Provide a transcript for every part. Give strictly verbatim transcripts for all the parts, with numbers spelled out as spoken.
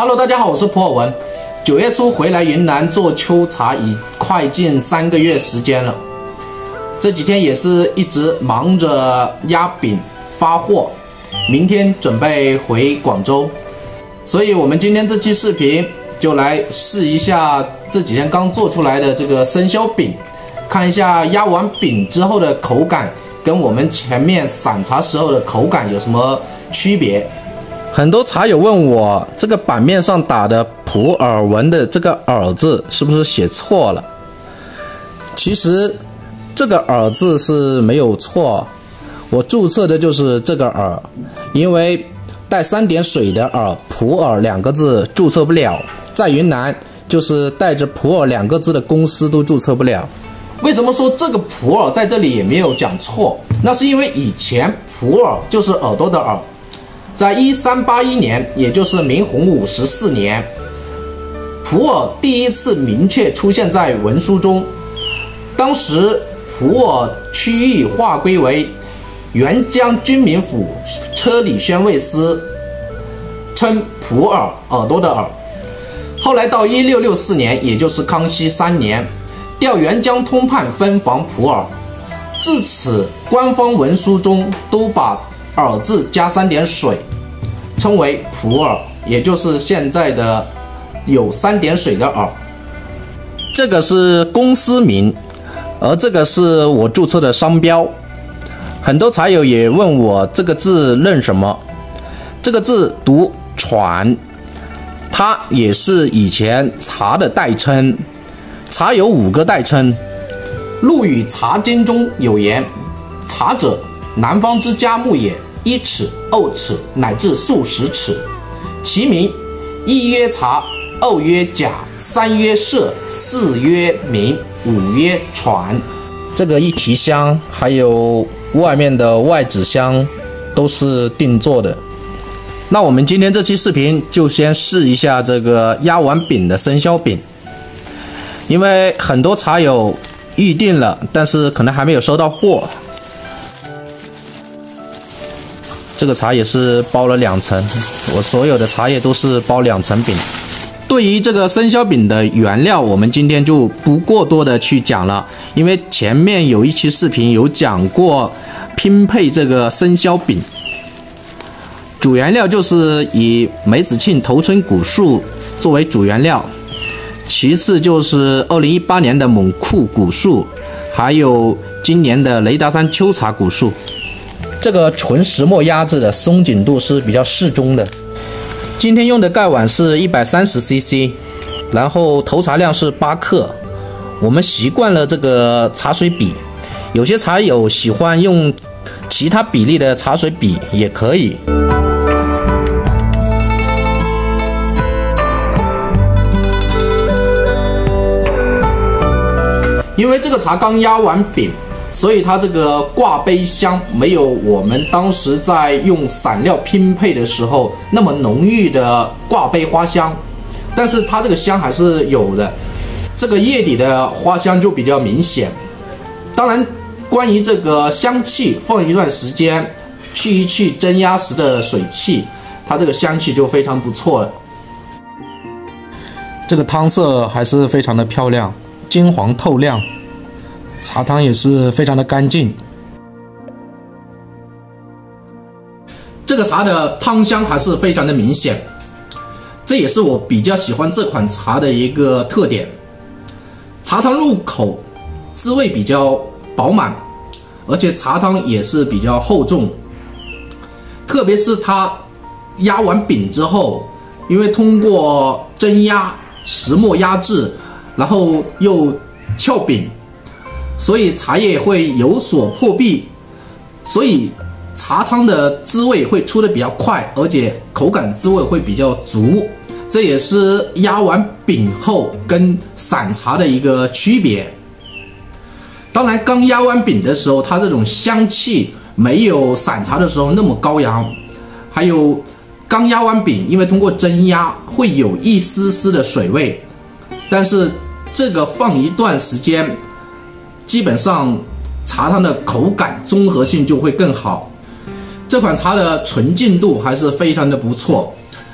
Hello， 大家好，我是普洱文。九月初回来云南做秋茶，已快近三个月时间了。这几天也是一直忙着压饼发货，明天准备回广州，所以我们今天这期视频就来试一下这几天刚做出来的这个生肖饼，看一下压完饼之后的口感跟我们前面散茶时候的口感有什么区别。很多茶友问我，这个版面上打的普洱文的这个洱字是不是写错了？其实这个洱字是没有错，我注册的就是这个洱，因为带三点水的洱，普洱两个字注册不了，在云南就是带着普洱两个字的公司都注册不了。为什么说这个普洱在这里也没有讲错？那是因为以前普洱就是耳朵的耳，在一三八一年，也就是明洪武十四年，普洱第一次明确出现在文书中。当时普洱区域划归为沅江军民府车里宣慰司，称普洱，耳朵的耳。后来到一六六四年，也就是康熙三年，调沅江通判分防普洱。自此，官方文书中都把洱字加三点水，称为普洱，也就是现在的有三点水的洱。这个是公司名，而这个是我注册的商标。很多茶友也问我这个字认什么？这个字读传，它也是以前茶的代称。茶有五个代称，《陆羽茶经》中有言：茶者，南方之嘉木也，一尺、二尺乃至数十尺。其名：一曰茶，二曰甲，三曰社，四曰名，五曰传。这个一提香还有外面的外纸箱都是定做的。那我们今天这期视频就先试一下这个压完饼的生肖饼，因为很多茶友预定了，但是可能还没有收到货。这个茶也是包了两层，我所有的茶叶都是包两层饼。对于这个生肖饼的原料，我们今天就不过多的去讲了，因为前面有一期视频有讲过拼配这个生肖饼。主原料就是以梅子沁头春古树作为主原料，其次就是二零一八年的蒙库古树，还有今年的雷达山秋茶古树。这个纯石墨压制的松紧度是比较适中的。今天用的盖碗是一百三十 C C， 然后投茶量是八克。我们习惯了这个茶水比，有些茶友喜欢用其他比例的茶水比也可以。因为这个茶刚压完饼，所以它这个挂杯香没有我们当时在用散料拼配的时候那么浓郁的挂杯花香，但是它这个香还是有的，这个叶底的花香就比较明显。当然，关于这个香气，放一段时间，去一去蒸压时的水汽，它这个香气就非常不错了。这个汤色还是非常的漂亮，金黄透亮，茶汤也是非常的干净。这个茶的汤香还是非常的明显，这也是我比较喜欢这款茶的一个特点。茶汤入口，滋味比较饱满，而且茶汤也是比较厚重。特别是它压完饼之后，因为通过蒸压、石墨压制，然后又翘饼，所以茶叶会有所破壁，所以茶汤的滋味会出的比较快，而且口感滋味会比较足。这也是压完饼后跟散茶的一个区别。当然，刚压完饼的时候，它这种香气没有散茶的时候那么高扬，还有刚压完饼，因为通过蒸压会有一丝丝的水味，但是这个放一段时间，基本上茶汤的口感综合性就会更好。这款茶的纯净度还是非常的不错，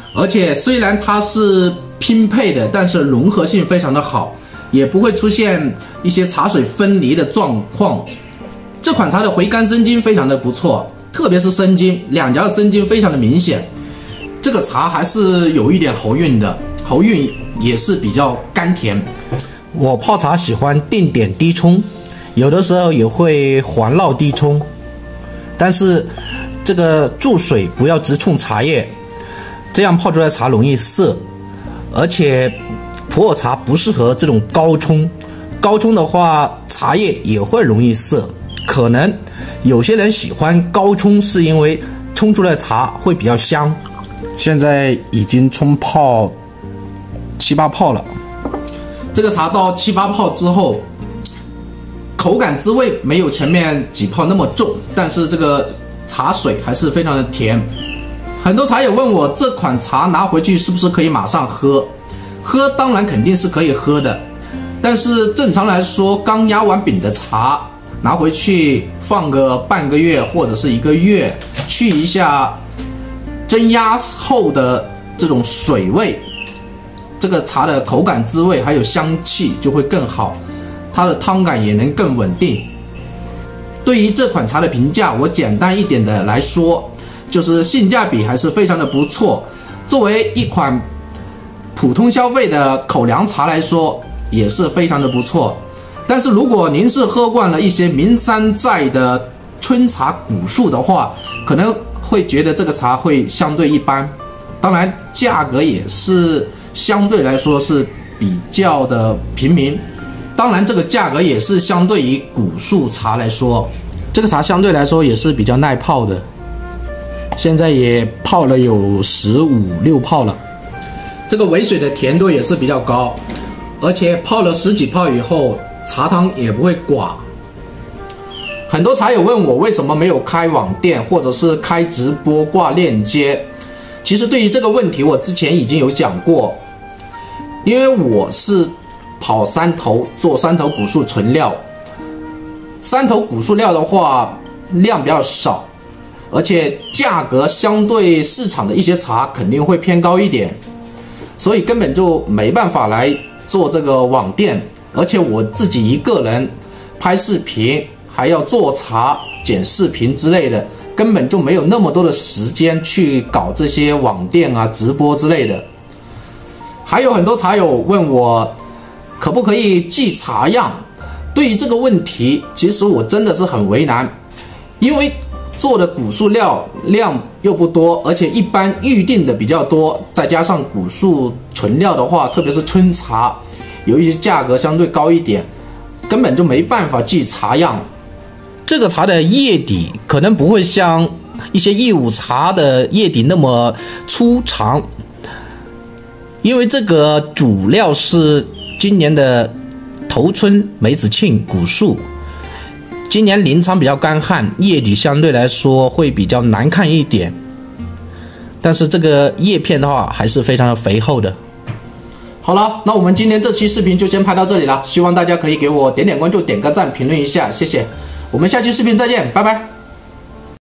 而且虽然它是拼配的，但是融合性非常的好，也不会出现一些茶水分离的状况。这款茶的回甘生津非常的不错，特别是生津，两颊的生津非常的明显。这个茶还是有一点喉韵的，喉韵也是比较甘甜。我泡茶喜欢定点低冲，有的时候也会环绕低冲，但是这个注水不要直冲茶叶，这样泡出来茶容易涩。而且普洱茶不适合这种高冲，高冲的话茶叶也会容易涩。可能有些人喜欢高冲，是因为冲出来的茶会比较香。现在已经冲泡七八泡了，这个茶到七八泡之后，口感滋味没有前面几泡那么重，但是这个茶水还是非常的甜。很多茶友问我这款茶拿回去是不是可以马上喝？喝当然肯定是可以喝的，但是正常来说，刚压完饼的茶拿回去放个半个月或者是一个月，去一下蒸压后的这种水味，这个茶的口感滋味还有香气就会更好，它的汤感也能更稳定。对于这款茶的评价，我简单一点的来说，就是性价比还是非常的不错。作为一款普通消费的口粮茶来说，也是非常的不错。但是如果您是喝惯了一些名山寨的春茶古树的话，可能会觉得这个茶会相对一般，当然价格也是相对来说是比较的平民。当然这个价格也是相对于古树茶来说，这个茶相对来说也是比较耐泡的，现在也泡了有十五六泡了。这个尾水的甜度也是比较高，而且泡了十几泡以后，茶汤也不会寡。很多茶友问我为什么没有开网店或者是开直播挂链接，其实对于这个问题我之前已经有讲过。因为我是跑山头做山头古树纯料，山头古树料的话量比较少，而且价格相对市场的一些茶肯定会偏高一点，所以根本就没办法来做这个网店。而且我自己一个人拍视频还要做茶剪视频之类的，根本就没有那么多的时间去搞这些网店啊直播之类的。还有很多茶友问我可不可以寄茶样，对于这个问题其实我真的是很为难，因为做的古树料量又不多，而且一般预定的比较多，再加上古树纯料的话，特别是春茶有一些价格相对高一点，根本就没办法寄茶样。这个茶的叶底可能不会像一些义乌茶的叶底那么粗长，因为这个主料是今年的头春梅子庆古树，今年林场比较干旱，叶底相对来说会比较难看一点，但是这个叶片的话还是非常的肥厚的。好了，那我们今天这期视频就先拍到这里了，希望大家可以给我点点关注，点个赞，评论一下，谢谢。我们下期视频再见，拜拜。